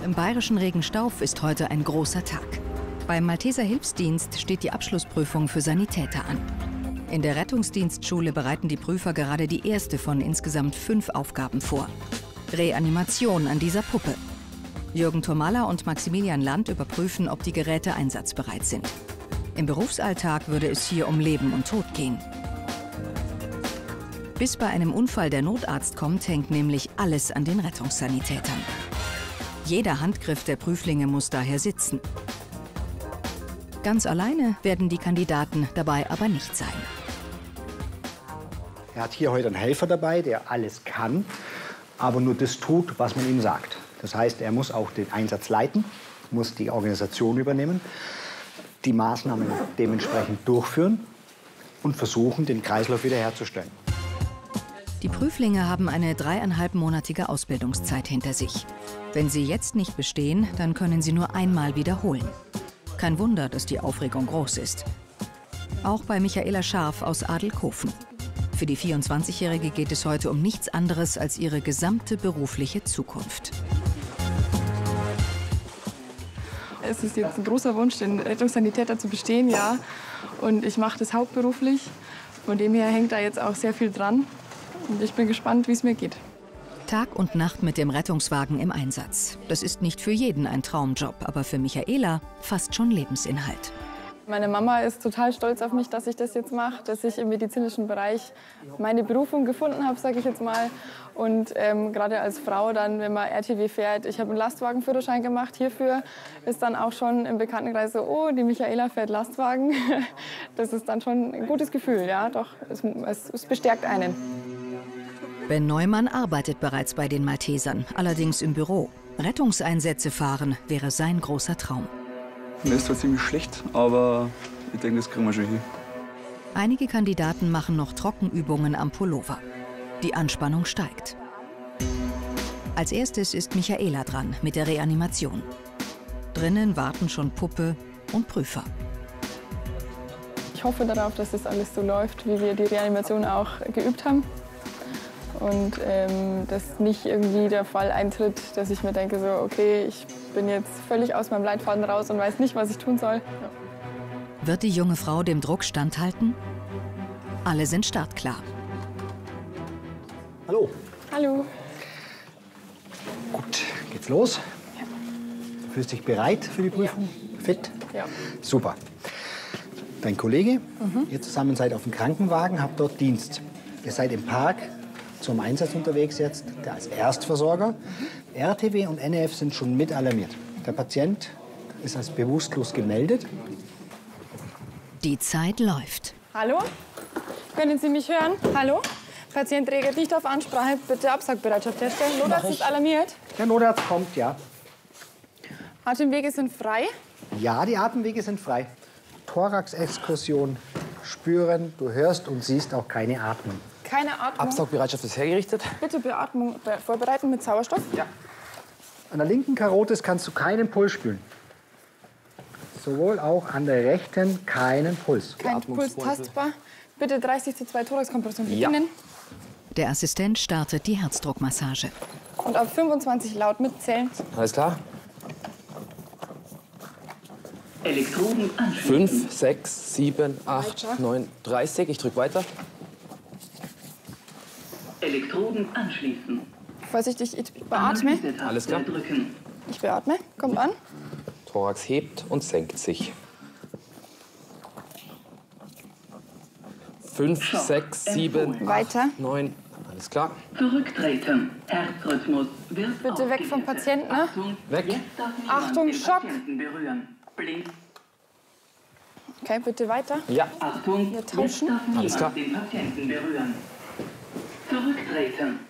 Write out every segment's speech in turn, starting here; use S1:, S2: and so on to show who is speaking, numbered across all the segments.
S1: Im bayerischen Regenstauf ist heute ein großer Tag. Beim Malteser Hilfsdienst steht die Abschlussprüfung für Sanitäter an. In der Rettungsdienstschule bereiten die Prüfer gerade die erste von insgesamt 5 Aufgaben vor. Reanimation an dieser Puppe. Jürgen Thurmala und Maximilian Land überprüfen, ob die Geräte einsatzbereit sind. Im Berufsalltag würde es hier um Leben und Tod gehen. Bis bei einem Unfall der Notarzt kommt, hängt nämlich alles an den Rettungssanitätern. Jeder Handgriff der Prüflinge muss daher sitzen. Ganz alleine werden die Kandidaten dabei aber nicht sein.
S2: Er hat hier heute einen Helfer dabei, der alles kann, aber nur das tut, was man ihm sagt. Das heißt, er muss auch den Einsatz leiten, muss die Organisation übernehmen, die Maßnahmen dementsprechend durchführen und versuchen, den Kreislauf wiederherzustellen.
S1: Die Prüflinge haben eine 3,5-monatige Ausbildungszeit hinter sich. Wenn sie jetzt nicht bestehen, dann können sie nur einmal wiederholen. Kein Wunder, dass die Aufregung groß ist. Auch bei Michaela Scharf aus Adelkofen. Für die 24-Jährige geht es heute um nichts anderes als ihre gesamte berufliche Zukunft.
S3: Es ist jetzt ein großer Wunsch, den Rettungssanitäter zu bestehen, ja. Und ich mache das hauptberuflich. Von dem her hängt da jetzt auch sehr viel dran. Und ich bin gespannt, wie es mir geht.
S1: Tag und Nacht mit dem Rettungswagen im Einsatz. Das ist nicht für jeden ein Traumjob, aber für Michaela fast schon Lebensinhalt.
S3: Meine Mama ist total stolz auf mich, dass ich das jetzt mache, dass ich im medizinischen Bereich meine Berufung gefunden habe, sage ich jetzt mal. Und gerade als Frau dann, wenn man RTW fährt, ich habe einen Lastwagenführerschein gemacht. Hierfür ist dann auch schon im Bekanntenkreis so, oh, die Michaela fährt Lastwagen. Das ist dann schon ein gutes Gefühl, ja, doch, es bestärkt einen.
S1: Ben Neumann arbeitet bereits bei den Maltesern, allerdings im Büro. Rettungseinsätze fahren wäre sein großer Traum.
S4: Mir ist zwar ziemlich schlecht, aber ich denke, das kriegen wir schon hin.
S1: Einige Kandidaten machen noch Trockenübungen am Pullover. Die Anspannung steigt. Als erstes ist Michaela dran mit der Reanimation. Drinnen warten schon Puppe und Prüfer.
S3: Ich hoffe darauf, dass das alles so läuft, wie wir die Reanimation auch geübt haben. Und dass nicht irgendwie der Fall eintritt, dass ich mir denke, so, okay, ich bin jetzt völlig aus meinem Leitfaden raus und weiß nicht, was ich tun soll. Ja.
S1: Wird die junge Frau dem Druck standhalten? Alle sind startklar.
S2: Hallo.
S3: Hallo.
S2: Gut, geht's los?
S3: Ja.
S2: Du fühlst dich bereit für die Prüfung? Ja. Fit?
S3: Ja.
S2: Super. Dein Kollege, ihr zusammen seid auf dem Krankenwagen, habt dort Dienst. Ihr seid im Park zum Einsatz unterwegs jetzt, der als Erstversorger. RTW und NEF sind schon mit alarmiert. Der Patient ist als bewusstlos gemeldet.
S1: Die Zeit läuft.
S3: Hallo? Können Sie mich hören? Hallo? Patient reagiert nicht auf Ansprache. Bitte Absaugbereitschaft herstellen. Notarzt ist alarmiert.
S2: Der Notarzt kommt, ja.
S3: Atemwege sind frei.
S2: Ja, die Atemwege sind frei. Thoraxexkursion spüren, du hörst und siehst auch keine Atmung.
S3: Keine Atmung.
S5: Absaugbereitschaft ist hergerichtet.
S3: Bitte Beatmung vorbereiten mit Sauerstoff.
S5: Ja.
S2: An der linken Karotis kannst du keinen Puls spüren. Sowohl auch an der rechten keinen Puls.
S3: Kein Puls tastbar. Bitte 30:2 Thoraxkompression beginnen.
S1: Der Assistent startet die Herzdruckmassage.
S3: Und auf 25 laut mitzählen.
S5: Alles klar?
S6: Elektroden anschließen.
S5: 5, 6, 7, 8, 9, 30. Ich drücke weiter.
S6: Elektroden anschließen.
S3: Vorsichtig, ich beatme.
S5: Alles klar.
S6: Drücken.
S3: Ich beatme. Kommt an.
S5: Thorax hebt und senkt sich. 5, 6, 7,
S3: Weiter.
S5: 8, 9. Alles klar.
S6: Zurücktreten. Herzrhythmus wird
S3: Bitte weg vom Patienten. Ne?
S6: Achtung,
S5: Weg.
S6: Jetzt darf niemand
S3: Achtung,
S6: den
S3: Schock.
S6: Patienten berühren. Blink.
S3: Okay, bitte weiter.
S5: Ja.
S6: Achtung,
S3: Wir
S6: jetzt
S3: tauschen.
S6: darf
S5: Alles klar.
S6: niemand den Patienten berühren. Zurücktreten.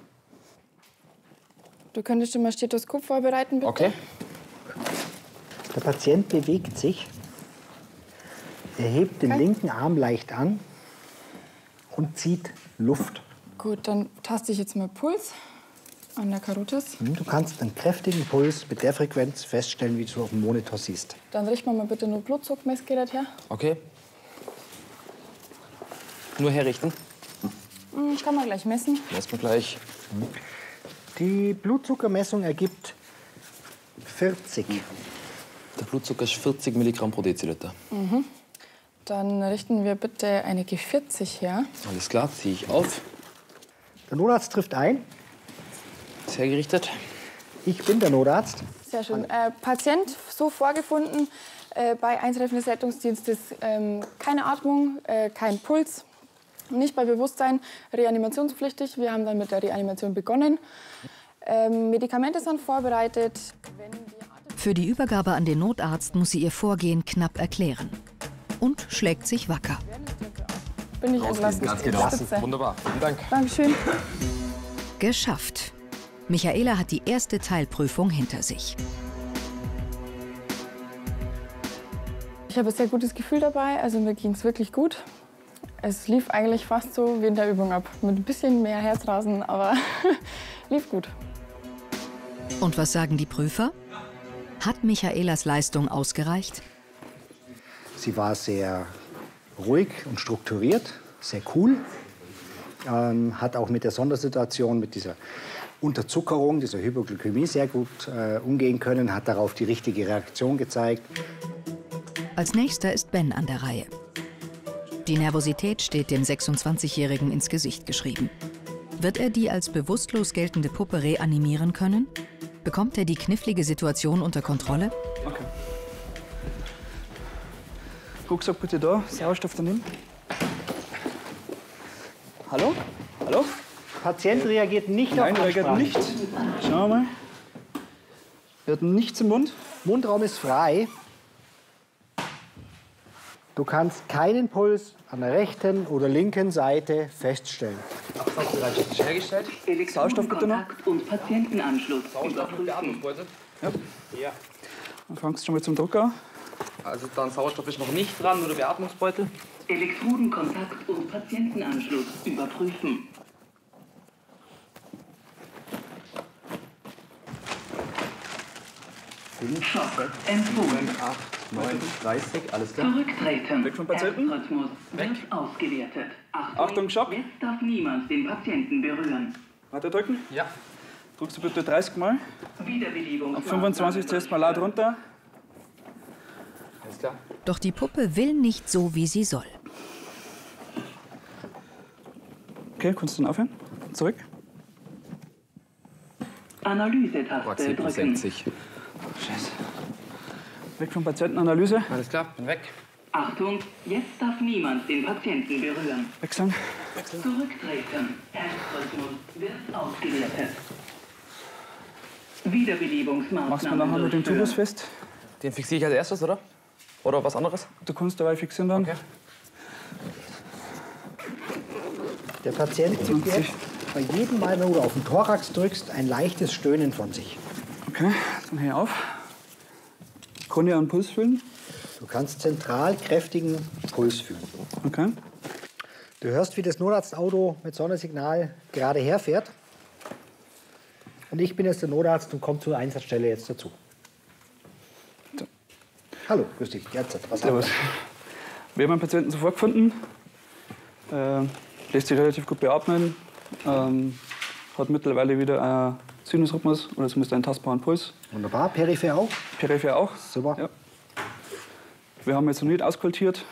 S3: Du könntest schon mal Stethoskop vorbereiten, bitte.
S5: Okay.
S2: Der Patient bewegt sich. Er hebt den linken Arm leicht an und zieht Luft.
S3: Gut, dann taste ich jetzt mal Puls an der Karotis.
S2: Du kannst einen kräftigen Puls mit der Frequenz feststellen, wie du auf dem Monitor siehst.
S3: Dann richten wir mal bitte nur Blutzuckmessgerät her.
S5: Okay. Nur herrichten.
S3: Ich kann mal gleich messen.
S5: Erstmal gleich.
S2: Die Blutzuckermessung ergibt 40.
S5: Der Blutzucker ist 40 Milligramm pro Deziliter.
S3: Dann richten wir bitte eine G40 her.
S5: Alles klar, ziehe ich auf.
S2: Der Notarzt trifft ein.
S5: Ist hergerichtet.
S2: Ich bin der Notarzt.
S3: Sehr schön. Patient so vorgefunden bei Eintreffen des Rettungsdienstes. Keine Atmung, kein Puls, nicht bei Bewusstsein, reanimationspflichtig. Wir haben dann mit der Reanimation begonnen. Medikamente sind vorbereitet.
S1: Für die Übergabe an den Notarzt muss sie ihr Vorgehen knapp erklären. Und schlägt sich wacker.
S3: Bin ich entlassen.
S5: Ganz genau.
S3: Spitze.
S5: Wunderbar. Vielen Dank.
S3: Dankeschön.
S1: Geschafft. Michaela hat die erste Teilprüfung hinter sich.
S3: Ich habe ein sehr gutes Gefühl dabei, also mir ging es wirklich gut. Es lief eigentlich fast so wie in der Übung ab, mit ein bisschen mehr Herzrasen, aber lief gut.
S1: Und was sagen die Prüfer? Hat Michaelas Leistung ausgereicht?
S2: Sie war sehr ruhig und strukturiert, sehr cool. Hat auch mit der Sondersituation, mit dieser Unterzuckerung, dieser Hypoglykämie sehr gut umgehen können, hat darauf die richtige Reaktion gezeigt.
S1: Als nächster ist Ben an der Reihe. Die Nervosität steht dem 26-Jährigen ins Gesicht geschrieben. Wird er die als bewusstlos geltende Puppe reanimieren können? Bekommt er die knifflige Situation unter Kontrolle?
S4: Okay. Rucksack bitte da, Sauerstoff daneben. Hallo? Hallo?
S2: Patient reagiert nicht
S4: Nein,
S2: auf
S4: reagiert
S2: Ansprache.
S4: nicht. Schauen wir mal. Er hat nichts im Mund.
S2: Mundraum ist frei. Du kannst keinen Puls an der rechten oder linken Seite feststellen.
S5: Absatzbereitschaft ist hergestellt.
S4: Sauerstoff bitte noch.
S6: Elektrodenkontakt und Patientenanschluss
S5: Sauerstoff und
S6: überprüfen.
S5: Beatmungsbeutel.
S4: Ja.
S5: Ja.
S4: Dann fangst du schon mal zum Drucker.
S5: Also dann Sauerstoff ist noch nicht dran, nur der Beatmungsbeutel.
S6: Elektrodenkontakt und Patientenanschluss überprüfen. Schock empfohlen.
S5: 8, 9, 30, alles klar.
S6: Zurücktreten.
S4: Weg vom Patienten.
S6: Herzrhythmus wird ausgewertet.
S4: Achtung, Schock.
S6: Jetzt darf niemand den Patienten berühren.
S4: Weiter drücken.
S5: Ja.
S4: Drückst du bitte 30 Mal.
S6: Wiederbelebungsmaßnahmen.
S4: Auf 25 zuerst mal laut runter.
S5: Alles klar.
S1: Doch die Puppe will nicht so, wie sie soll.
S4: Okay, kannst du dann aufhören? Zurück.
S6: Analysetaste
S5: Maximum
S6: drücken.
S5: senkt sich.
S4: Scheiße. Weg vom Patientenanalyse.
S5: Alles klar, bin weg.
S6: Achtung, jetzt darf niemand den Patienten berühren.
S4: Wechseln.
S6: Zurücktreten. Herzrhythmus wird ausgewertet. Wiederbelebungsmaßnahmen
S4: Machst du nachher mit dem
S6: durchführen.
S4: Tubus fest.
S5: Den fixiere ich als erstes, oder? Oder was anderes?
S4: Du kannst dabei fixieren dann.
S5: Okay.
S2: Der Patient gibt jetzt bei jedem Mal, wenn du auf den Thorax drückst, ein leichtes Stöhnen von sich.
S4: Okay, dann hör auf. Krone und Puls fühlen.
S2: Du kannst zentral kräftigen Puls fühlen.
S4: Okay.
S2: Du hörst, wie das Notarztauto mit Sondersignal gerade herfährt. Und ich bin jetzt der Notarzt und komme zur Einsatzstelle jetzt dazu.
S4: So.
S2: Hallo, grüß dich. Jetzt, was haben
S4: Servus. Wir haben einen Patienten sofort gefunden. Lässt sich relativ gut beatmen. Hat mittlerweile wieder einen Sinusrhythmus oder zumindest einen tastbaren Puls.
S2: wir? Wunderbar. Peripher auch?
S4: Peripher auch.
S2: Super.
S4: Ja. Wir haben jetzt noch nicht auskultiert.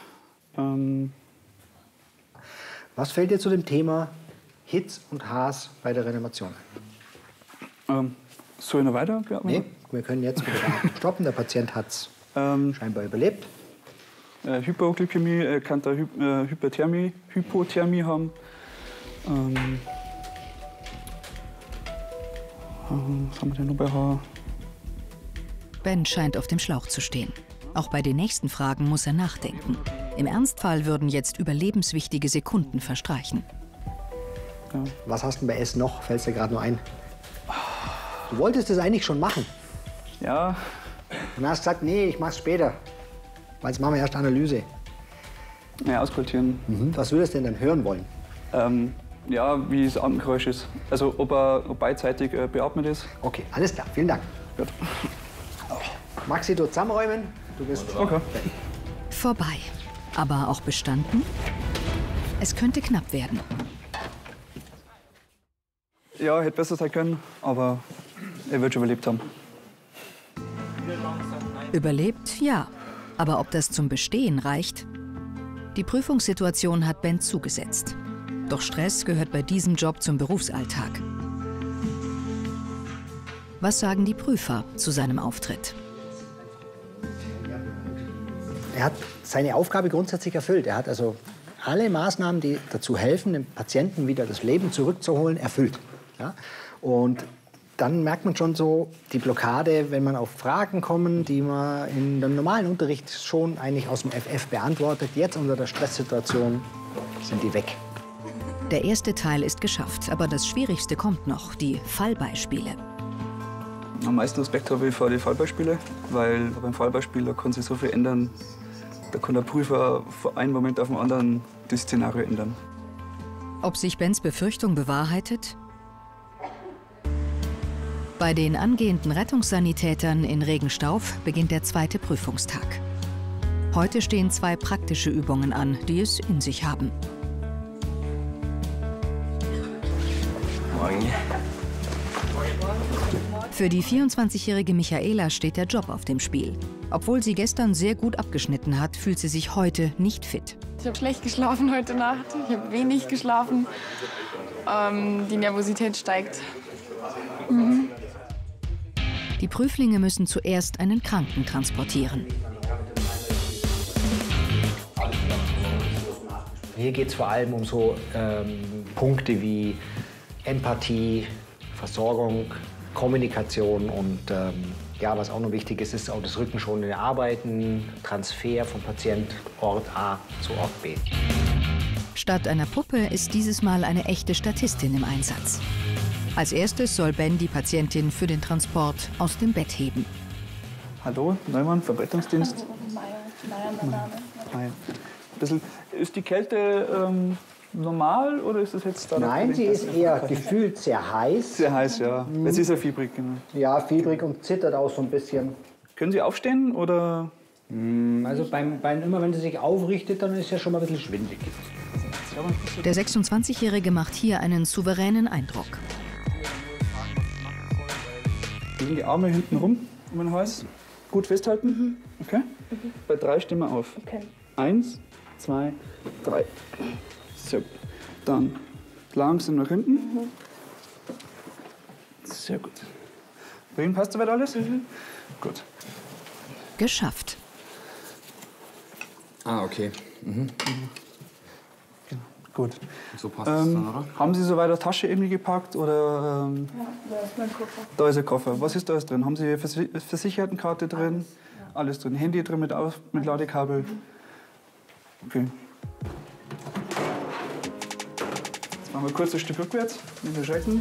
S2: Was fällt dir zu dem Thema Hitz und Haas bei der Reanimation ein?
S4: Soll ich noch weiter beatmen?
S2: Nee, wir können jetzt mit der Beatmung stoppen. Der Patient hat es scheinbar überlebt.
S4: Hypoglykämie, kann da Hypothermie haben. Was haben wir denn noch bei Haar?
S1: Ben scheint auf dem Schlauch zu stehen. Auch bei den nächsten Fragen muss er nachdenken. Im Ernstfall würden jetzt überlebenswichtige Sekunden verstreichen.
S2: Was hast du denn bei S noch? Fällt dir gerade nur ein? Du wolltest das eigentlich schon machen.
S4: Ja,
S2: Und hast gesagt, nee, ich mach's später. Weil jetzt machen wir erst Analyse.
S4: auskultieren.
S2: Was würdest du denn dann hören wollen?
S4: Ja, wie das Atemgeräusch ist. Also ob beidseitig beatmet ist.
S2: Okay, alles klar. Vielen Dank.
S4: Gut.
S2: Maxi, du zusammenräumen. Du bist
S4: Okay.
S1: Vorbei. Aber auch bestanden? Es könnte knapp werden.
S4: Ja, hätte besser sein können, aber er wird schon überlebt haben.
S1: Überlebt, ja. Aber ob das zum Bestehen reicht? Die Prüfungssituation hat Ben zugesetzt. Doch Stress gehört bei diesem Job zum Berufsalltag. Was sagen die Prüfer zu seinem Auftritt?
S2: Er hat seine Aufgabe grundsätzlich erfüllt. Er hat also alle Maßnahmen, die dazu helfen, dem Patienten wieder das Leben zurückzuholen, erfüllt. Ja? Und dann merkt man schon so die Blockade, wenn man auf Fragen kommt, die man in dem normalen Unterricht schon eigentlich aus dem FF beantwortet. Jetzt unter der Stresssituation sind die weg.
S1: Der erste Teil ist geschafft, aber das Schwierigste kommt noch, die Fallbeispiele.
S4: Am meisten Respekt habe ich vor den Fallbeispielen, weil beim Fallbeispiel da kann sich so viel ändern. Da kann der Prüfer von einem Moment auf den anderen das Szenario ändern.
S1: Ob sich Bens Befürchtung bewahrheitet? Bei den angehenden Rettungssanitätern in Regenstauf beginnt der zweite Prüfungstag. Heute stehen 2 praktische Übungen an, die es in sich haben.
S5: Morgen.
S1: Für die 24-jährige Michaela steht der Job auf dem Spiel. Obwohl sie gestern sehr gut abgeschnitten hat, fühlt sie sich heute nicht fit.
S3: Ich habe schlecht geschlafen heute Nacht. Ich habe wenig geschlafen. Die Nervosität steigt.
S1: Die Prüflinge müssen zuerst einen Kranken transportieren.
S2: Hier geht es vor allem um so Punkte wie Empathie, Versorgung, Kommunikation und ja, was auch noch wichtig ist, ist auch das rückenschonende Arbeiten, Transfer vom Patient Ort A zu Ort B.
S1: Statt einer Puppe ist dieses Mal eine echte Statistin im Einsatz. Als erstes soll Ben die Patientin für den Transport aus dem Bett heben.
S4: Hallo, Neumann, Verbrennungsdienst. Ist die Kälte normal oder ist das jetzt da?
S2: Nein, sie ist eher gefühlt sehr heiß.
S4: Sehr heiß, ja. Jetzt ist er fiebrig, genau.
S2: Ja, fiebrig und zittert auch so ein bisschen.
S4: Können Sie aufstehen oder?
S2: Also immer wenn sie sich aufrichtet, dann ist ja schon mal ein bisschen schwindelig.
S1: Der 26-Jährige macht hier einen souveränen Eindruck.
S4: Legen die Arme hinten rum um den Hals. Gut festhalten. Okay? Bei 3 stehen wir auf.
S3: Okay.
S4: 1, 2, 3. So. Dann langsam nach hinten. Sehr gut. Bei Ihnen passt soweit alles? Gut.
S1: Geschafft.
S5: Ah, okay.
S4: Gut.
S5: So passt es dann, oder?
S4: Haben Sie soweit eine Tasche irgendwie gepackt oder?
S3: Ja, da ist mein Koffer.
S4: Da ist ein Koffer. Was ist da alles drin? Haben Sie Versichertenkarte drin? Alles drin. Handy drin mit Ladekabel? Okay. Jetzt machen wir kurz ein Stück rückwärts. Wir schalten.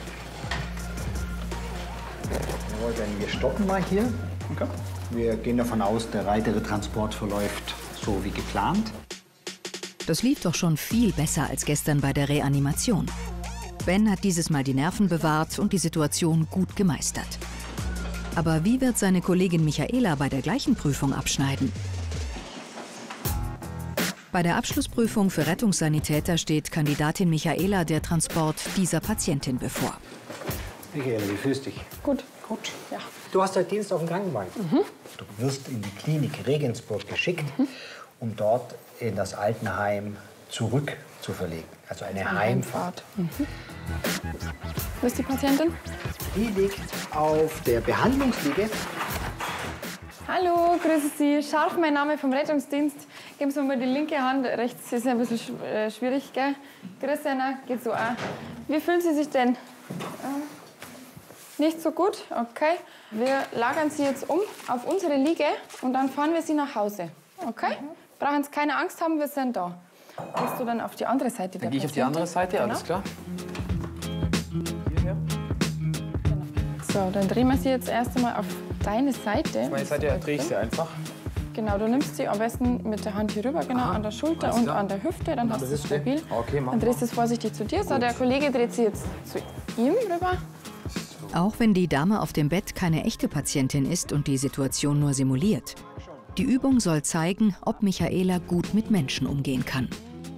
S2: Jawohl, dann wir stoppen mal hier.
S4: Okay.
S2: Wir gehen davon aus, der weitere Transport verläuft so wie geplant.
S1: Das lief doch schon viel besser als gestern bei der Reanimation. Ben hat dieses Mal die Nerven bewahrt und die Situation gut gemeistert. Aber wie wird seine Kollegin Michaela bei der gleichen Prüfung abschneiden? Bei der Abschlussprüfung für Rettungssanitäter steht Kandidatin Michaela der Transport dieser Patientin bevor.
S2: Michaela, wie fühlst du dich?
S3: Gut.
S2: Gut.
S3: Ja.
S2: Du hast heute Dienst auf dem Krankenwagen. Du wirst in die Klinik Regensburg geschickt, um dort in das Altenheim zurück zu verlegen. Also eine Heimfahrt.
S3: Wo ist die Patientin?
S2: Die liegt auf der Behandlungsliege.
S3: Hallo, grüße Sie. Scharf, mein Name vom Rettungsdienst. Geben Sie mir mal die linke Hand. Rechts ist ja ein bisschen schwierig, gell? Grüße, Anna. Geht so auch. Wie fühlen Sie sich denn? Nicht so gut? Okay. Wir lagern Sie jetzt um auf unsere Liege und dann fahren wir Sie nach Hause. Okay? Brauchen Sie keine Angst haben, wir sind da. Gehst du dann auf die andere Seite der
S5: Dann gehe ich auf die andere Seite, alles klar. Hierher.
S3: So, dann drehen wir sie jetzt erst einmal auf deine Seite.
S5: Auf meine Seite drehe ich sie einfach.
S3: Genau, du nimmst sie am besten mit der Hand hier rüber, genau, an der Schulter
S5: alles
S3: und
S5: klar.
S3: an der Hüfte, dann hast du es
S5: Hüfte.
S3: stabil.
S5: Okay, machen
S3: Dann drehst du
S5: wir.
S3: es vorsichtig zu dir. So, der Kollege dreht sie jetzt zu ihm rüber.
S1: Auch wenn die Dame auf dem Bett keine echte Patientin ist und die Situation nur simuliert. Die Übung soll zeigen, ob Michaela gut mit Menschen umgehen kann.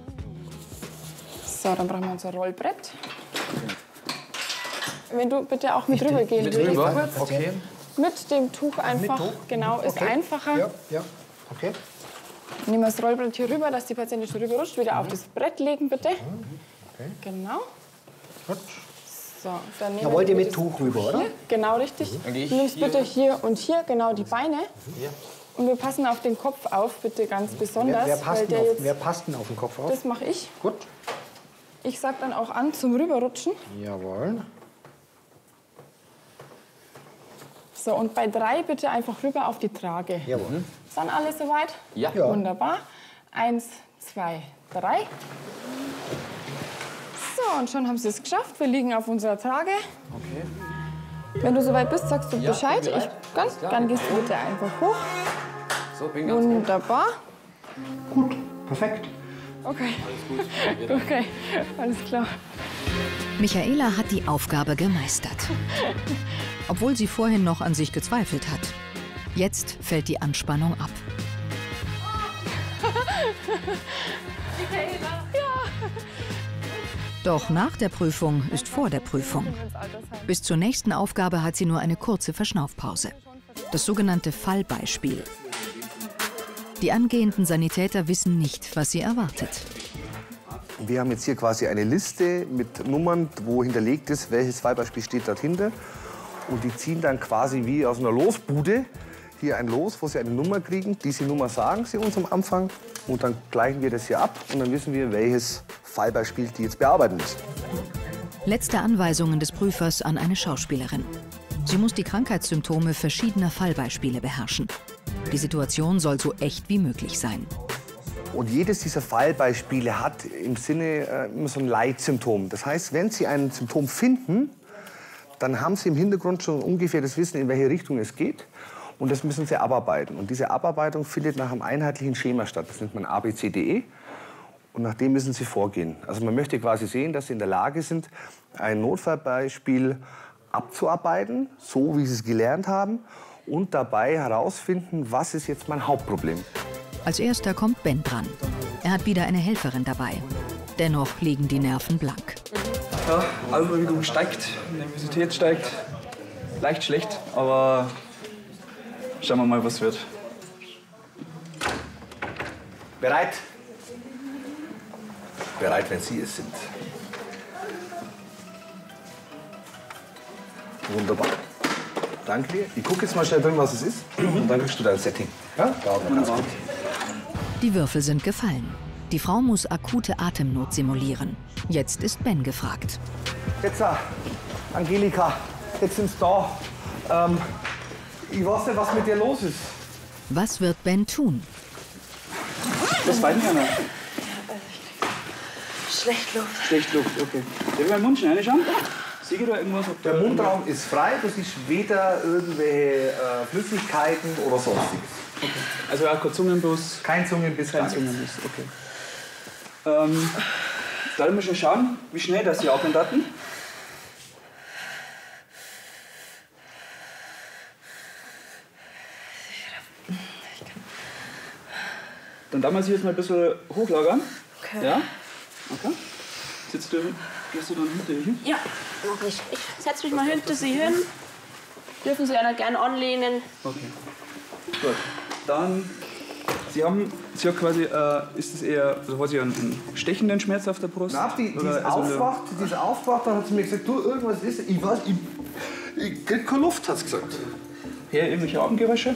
S3: So, dann brauchen wir unser Rollbrett. Wenn du bitte auch mit rüber gehen
S5: Mit
S3: würdest,
S5: rüber?
S3: kurz.
S5: Okay.
S3: Mit dem Tuch einfach.
S2: Tuch?
S3: Genau, ist
S2: Okay.
S3: einfacher.
S2: Ja, ja, okay.
S3: Nehmen wir das Rollbrett hier rüber, dass die Patientin schon rüberrutscht. Wieder auf das Brett legen, bitte.
S2: Okay.
S3: Genau.
S2: Gut.
S3: So, dann nehmen
S2: Da wollt ihr
S3: wir
S2: mit
S3: das
S2: Tuch rüber, oder?
S3: hier. Genau, richtig.
S5: Dann gehe ich
S3: Du nimmst
S5: hier.
S3: bitte hier und hier genau die Beine.
S2: Ja.
S3: Und wir passen auf den Kopf auf, bitte ganz besonders.
S2: Wer
S3: weil der jetzt,
S2: passt denn auf den Kopf auf?
S3: das mache ich.
S2: Gut.
S3: Ich sag dann auch an zum Rüberrutschen.
S2: Jawohl.
S3: So, und bei 3 bitte einfach rüber auf die Trage.
S2: Jawohl.
S3: Ist dann alles soweit?
S5: Ja.
S2: Ja.
S3: Wunderbar. 1, 2, 3. So, und schon haben Sie es geschafft. Wir liegen auf unserer Trage.
S5: Okay.
S3: Wenn du soweit bist, sagst du
S5: Ja,
S3: Bescheid.
S5: bin bereit. Alles klar.
S3: Dann gehst du bitte einfach hoch.
S5: So, bin ganz gut.
S3: Wunderbar.
S2: Gut. Perfekt.
S3: Okay. Okay, alles klar.
S1: Michaela hat die Aufgabe gemeistert. Obwohl sie vorhin noch an sich gezweifelt hat. Jetzt fällt die Anspannung ab. Doch nach der Prüfung ist vor der Prüfung. Bis zur nächsten Aufgabe hat sie nur eine kurze Verschnaufpause. Das sogenannte Fallbeispiel. Die angehenden Sanitäter wissen nicht, was sie erwartet.
S7: Wir haben jetzt hier quasi eine Liste mit Nummern, wo hinterlegt ist, welches Fallbeispiel steht dort hinter. Und die ziehen dann quasi wie aus einer Losbude hier ein Los, wo sie eine Nummer kriegen. Diese Nummer sagen sie uns am Anfang. Und dann gleichen wir das hier ab und dann wissen wir, welches Fallbeispiel die jetzt bearbeiten müssen.
S1: Letzte Anweisungen des Prüfers an eine Schauspielerin. Sie muss die Krankheitssymptome verschiedener Fallbeispiele beherrschen. Die Situation soll so echt wie möglich sein.
S7: Und jedes dieser Fallbeispiele hat im Sinne immer so ein Leitsymptom. Das heißt, wenn Sie ein Symptom finden, dann haben Sie im Hintergrund schon ungefähr das Wissen, in welche Richtung es geht. Und das müssen Sie abarbeiten. Und diese Abarbeitung findet nach einem einheitlichen Schema statt. Das nennt man ABCDE. Und nach dem müssen Sie vorgehen. Also man möchte quasi sehen, dass Sie in der Lage sind, ein Notfallbeispiel abzuarbeiten, so wie Sie es gelernt haben. Und dabei herausfinden, was ist jetzt mein Hauptproblem.
S1: Als erster kommt Ben dran. Er hat wieder eine Helferin dabei. Dennoch liegen die Nerven blank.
S4: Ja, Augenbewegung steigt, Nervosität steigt. Leicht schlecht, aber schauen wir mal, was wird.
S7: Bereit? Bereit, wenn Sie es sind. Wunderbar. Danke dir. Ich gucke jetzt mal schnell drin, was es ist. Und dann kriegst du dein Setting. Ja? Wunderbar.
S1: Die Würfel sind gefallen. Die Frau muss akute Atemnot simulieren. Jetzt ist Ben gefragt.
S7: Jetzt, Angelika, jetzt sind Sie da. Ich weiß nicht, was mit dir los ist.
S1: Was wird Ben tun?
S4: Das weiß ich nicht.
S8: Schlecht Luft.
S4: Schlecht Luft, okay. Darf ich meinen Mund schnell reinschauen? Sieh da irgendwas? Ob
S7: Der Mundraum ist frei, du siehst weder irgendwelche Flüssigkeiten oder sonstiges.
S4: Okay. Also auch kein Zungenbiss?
S7: Kein Zungenbiss,
S4: Kein Zungenbiss, okay. Da müssen wir schauen, wie schnell das Sie atmen daten. Dann darf man sich jetzt mal ein bisschen hochlagern.
S8: Okay.
S4: Ja? Okay. Gehst du dann hinter ihr hin?
S8: Ja, mach ich. Ich setze mich mal hinter Sie hin. Dürfen Sie einer gerne anlehnen.
S4: Okay. Gut. Dann, Sie haben quasi, ist es eher, also hat sie einen stechenden Schmerz auf der Brust?
S7: Na, die ist
S4: Oder also
S7: aufgewacht, dann hat sie mir gesagt, du, irgendwas ist, ich weiß, ich krieg keine Luft, hat sie gesagt.
S4: irgendwelche Atemgeräusche?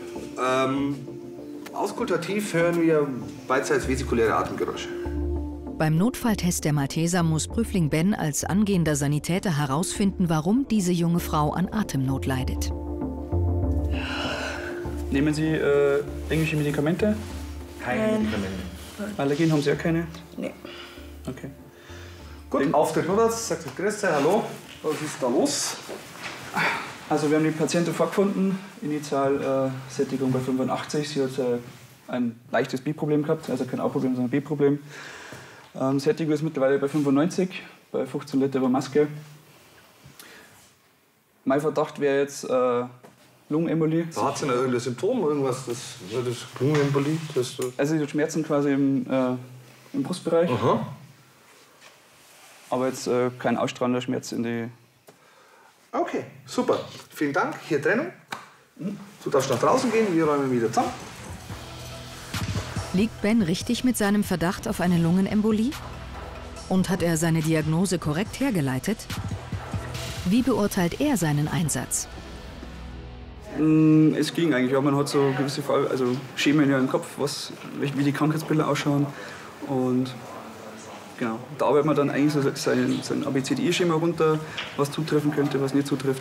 S7: Auskultativ hören wir beidseits vesikuläre Atemgeräusche.
S1: Beim Notfalltest der Malteser muss Prüfling Ben als angehender Sanitäter herausfinden, warum diese junge Frau an Atemnot leidet.
S4: Nehmen Sie irgendwelche Medikamente?
S7: Keine Medikamente.
S4: Allergien haben Sie ja keine?
S8: Nee.
S4: Okay.
S7: Gut, Auftritt Notarzt, sagt Grüß dich, hallo, was ist da los?
S4: Also wir haben die Patientin vorgefunden, Initialsättigung bei 85. Sie hat ein leichtes B-Problem gehabt, also kein A-Problem, sondern ein B-Problem. Sättigung ist mittlerweile bei 95, bei 15 Liter über Maske. Mein Verdacht wäre jetzt Lungenembolie.
S7: Da hat sie noch irgendein Symptom, irgendwas, das Lungenembolie?
S4: Also sie hat Schmerzen quasi im Brustbereich,
S7: Aha.
S4: aber jetzt kein ausstrahlender Schmerz in die...
S7: Okay, super. Vielen Dank. Hier Trennung. Du darfst nach draußen gehen, wir räumen wieder zusammen.
S1: Liegt Ben richtig mit seinem Verdacht auf eine Lungenembolie? Und hat er seine Diagnose korrekt hergeleitet? Wie beurteilt er seinen Einsatz?
S4: Es ging eigentlich, ja, man hat so gewisse Schemen ja im Kopf, wie die Krankheitsbilder ausschauen. Und genau, da arbeitet man dann eigentlich so sein ABCDE-Schema runter, was zutreffen könnte, was nicht zutrifft.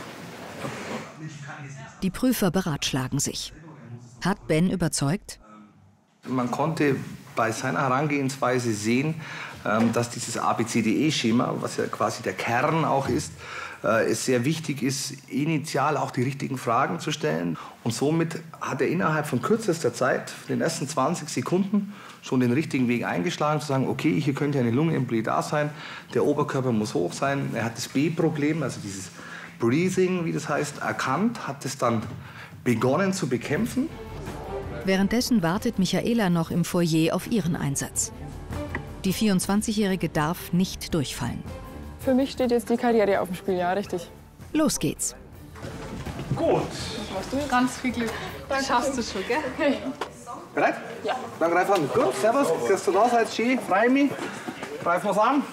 S1: Die Prüfer beratschlagen sich. Hat Ben überzeugt?
S7: Man konnte bei seiner Herangehensweise sehen, dass dieses ABCDE-Schema, was ja quasi der Kern auch ist, es sehr wichtig ist, initial auch die richtigen Fragen zu stellen. Und somit hat er innerhalb von kürzester Zeit, den ersten 20 Sekunden, schon den richtigen Weg eingeschlagen, zu sagen, okay, hier könnte eine Lungenembolie da sein, der Oberkörper muss hoch sein. Er hat das B-Problem, also dieses Breathing, wie das heißt, erkannt, hat es dann begonnen zu bekämpfen.
S1: Währenddessen wartet Michaela noch im Foyer auf ihren Einsatz. Die 24-Jährige darf nicht durchfallen.
S3: Für mich steht jetzt die Karriere auf dem Spiel, ja, richtig.
S1: Los geht's.
S7: Gut.
S9: Ganz viel Glück. Das schaffst du schon, gell?
S3: Okay.
S7: Bereit?
S3: Ja.
S7: Dann greif an. Gut, servus, dass du da seid, schön, freue mich. Greifen wir's an.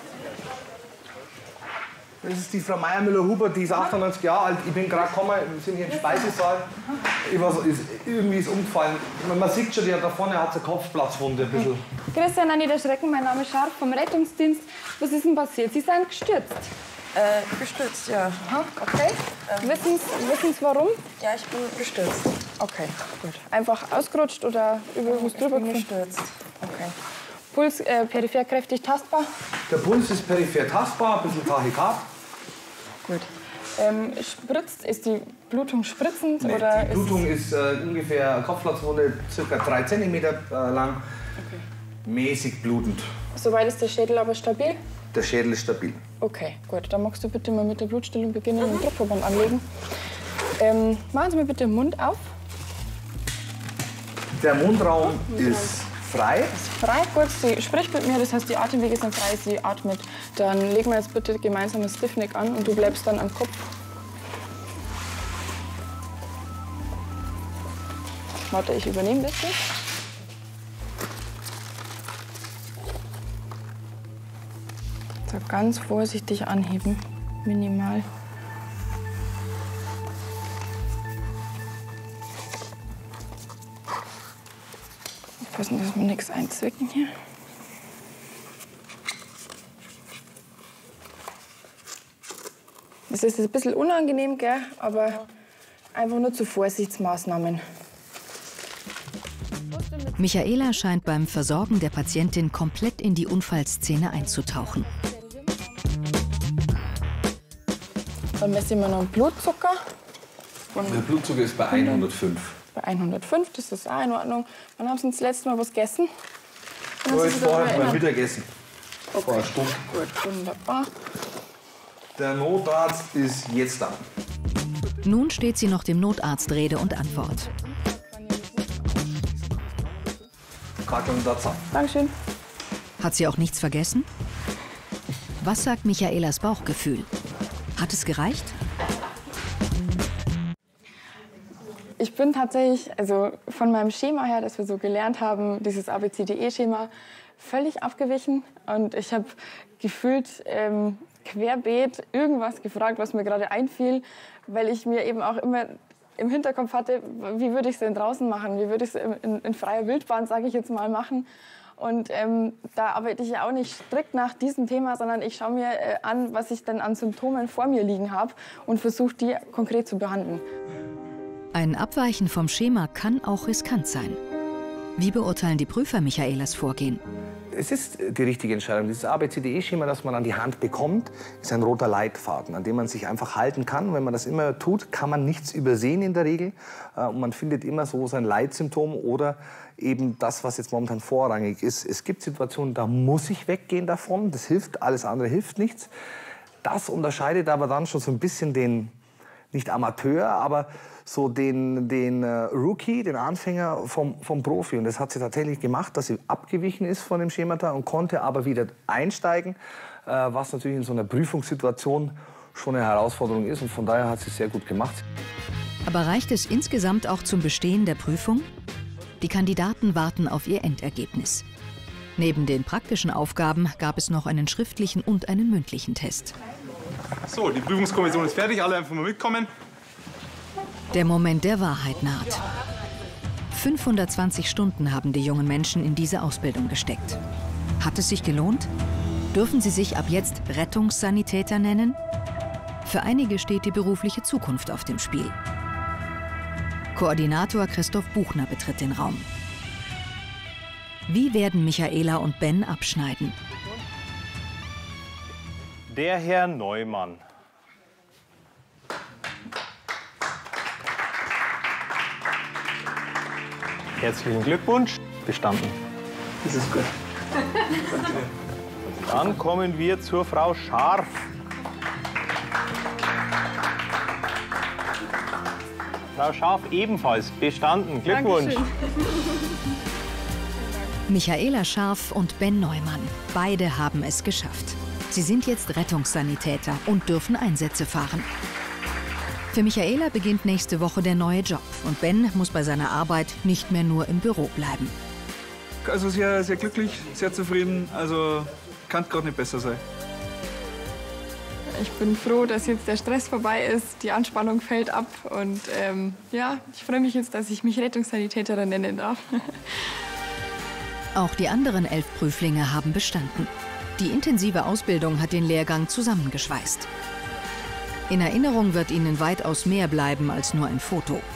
S7: Das ist die Frau Meier-Müller-Huber, die ist 98 Jahre alt. Ich bin gerade gekommen, wir sind hier im Speisesaal. Irgendwie ist umgefallen. Man sieht schon, da vorne hat sie eine Kopfplatzwunde. Ein bisschen.
S3: Christian, an der Schrecken, mein Name ist Scharf vom Rettungsdienst. Was ist denn passiert? Sie sind gestürzt.
S10: Gestürzt, ja.
S3: Aha, okay. Wissen Sie warum?
S10: Ja, ich bin gestürzt.
S3: Okay, gut. Einfach ausgerutscht oder irgendwas drüber
S10: gestürzt.
S3: Okay. Puls peripher kräftig tastbar?
S7: Der Puls ist peripher tastbar, ein bisschen Tachykard.
S3: Gut. Ist die Blutung spritzend?
S7: Nee,
S3: oder
S7: die Blutung ist ungefähr Kopfplatzwunde, ca. 3 cm lang.
S3: Okay.
S7: Mäßig blutend.
S3: Soweit ist der Schädel aber stabil?
S7: Der Schädel ist stabil.
S3: Okay, gut. Dann magst du bitte mal mit der Blutstillung beginnen und den Druckverband anlegen. Machen Sie mir bitte den Mund auf.
S7: Der Mundraum ist frei.
S3: Frei, gut. Sie spricht mit mir, das heißt, die Atemwege sind frei, sie atmet. Dann legen wir jetzt bitte gemeinsam das Stiffneck an und du bleibst dann am Kopf. Warte, ich übernehme das jetzt. So, ganz vorsichtig anheben, minimal. Aufpassen, dass wir nichts einzwicken hier. Das ist ein bisschen unangenehm, gell? Aber einfach nur zu Vorsichtsmaßnahmen.
S1: Michaela scheint beim Versorgen der Patientin komplett in die Unfallszene einzutauchen.
S3: Dann messen wir noch den Blutzucker.
S7: Der Blutzucker ist bei 105.
S3: Bei 105, das ist auch in Ordnung. Wann haben Sie das letzte Mal was gegessen?
S7: Jetzt vorher mal Mittagessen.
S3: Okay.
S7: Vor einer Stunde.
S3: Gut, wunderbar.
S7: Der Notarzt ist jetzt da.
S1: Nun steht sie noch dem Notarzt Rede und Antwort.
S3: Dankeschön.
S1: Hat sie auch nichts vergessen? Was sagt Michaelas Bauchgefühl? Hat es gereicht?
S3: Ich bin tatsächlich, also von meinem Schema her, das wir so gelernt haben, dieses ABCDE-Schema, völlig abgewichen. Und ich habe gefühlt querbeet irgendwas gefragt, was mir gerade einfiel, weil ich mir eben auch immer im Hinterkopf hatte, wie würde ich es denn draußen machen? Wie würde ich es in freier Wildbahn, sage ich jetzt mal, machen? Und da arbeite ich ja auch nicht strikt nach diesem Thema, sondern ich schaue mir an, was ich dann an Symptomen vor mir liegen habe und versuche, die konkret zu behandeln.
S1: Ein Abweichen vom Schema kann auch riskant sein. Wie beurteilen die Prüfer Michaelas Vorgehen?
S7: Es ist die richtige Entscheidung. Dieses ABCDE-Schema, das man an die Hand bekommt, ist ein roter Leitfaden, an dem man sich einfach halten kann. Wenn man das immer tut, kann man nichts übersehen in der Regel. Und man findet immer so sein Leitsymptom oder eben das, was jetzt momentan vorrangig ist. Es gibt Situationen, da muss ich weggehen davon. Das hilft, alles andere hilft nichts. Das unterscheidet aber dann schon so ein bisschen den, nicht Amateur, aber so den Rookie, den Anfänger vom Profi. Und das hat sie tatsächlich gemacht, dass sie abgewichen ist von dem Schemata und konnte aber wieder einsteigen, was natürlich in so einer Prüfungssituation schon eine Herausforderung ist. Und von daher hat sie es sehr gut gemacht.
S1: Aber reicht es insgesamt auch zum Bestehen der Prüfung? Die Kandidaten warten auf ihr Endergebnis. Neben den praktischen Aufgaben gab es noch einen schriftlichen und einen mündlichen Test.
S11: So, die Prüfungskommission ist fertig, alle einfach mal mitkommen.
S1: Der Moment der Wahrheit naht. 520 Stunden haben die jungen Menschen in diese Ausbildung gesteckt. Hat es sich gelohnt? Dürfen sie sich ab jetzt Rettungssanitäter nennen? Für einige steht die berufliche Zukunft auf dem Spiel. Koordinator Christoph Buchner betritt den Raum. Wie werden Michaela und Ben abschneiden?
S11: Der Herr Neumann. Herzlichen Glückwunsch, bestanden.
S4: Das ist gut.
S11: Dann kommen wir zur Frau Scharf. Frau Scharf ebenfalls bestanden. Glückwunsch.
S3: Dankeschön.
S1: Michaela Scharf und Ben Neumann. Beide haben es geschafft. Sie sind jetzt Rettungssanitäter und dürfen Einsätze fahren. Für Michaela beginnt nächste Woche der neue Job und Ben muss bei seiner Arbeit nicht mehr nur im Büro bleiben.
S4: Also sehr, sehr glücklich, sehr zufrieden. Also kann gerade nicht besser sein.
S3: Ich bin froh, dass jetzt der Stress vorbei ist, die Anspannung fällt ab und ja, ich freue mich jetzt, dass ich mich Rettungssanitäterin nennen darf.
S1: Auch die anderen 11 Prüflinge haben bestanden. Die intensive Ausbildung hat den Lehrgang zusammengeschweißt. In Erinnerung wird ihnen weitaus mehr bleiben als nur ein Foto.